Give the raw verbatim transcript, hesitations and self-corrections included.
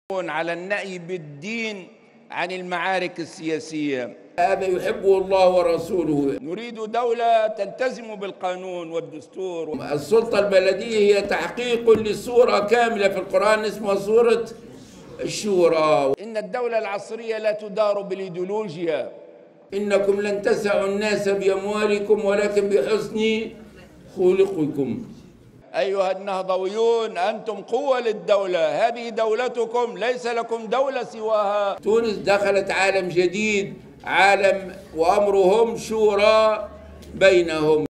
على النأي بالدين عن المعارك السياسية. هذا يحبه الله ورسوله. نريد دولة تلتزم بالقانون والدستور. السلطة البلدية هي تحقيق لصورة كاملة في القرآن اسمها سورة الشورى. إن الدولة العصرية لا تدار بالإيديولوجيا. إنكم لن تسعوا الناس بأموالكم ولكن بحسن خلقكم. أيها النهضويون، أنتم قوة للدولة، هذه دولتكم، ليس لكم دولة سواها. تونس دخلت عالم جديد، عالم وأمرهم شورى بينهم.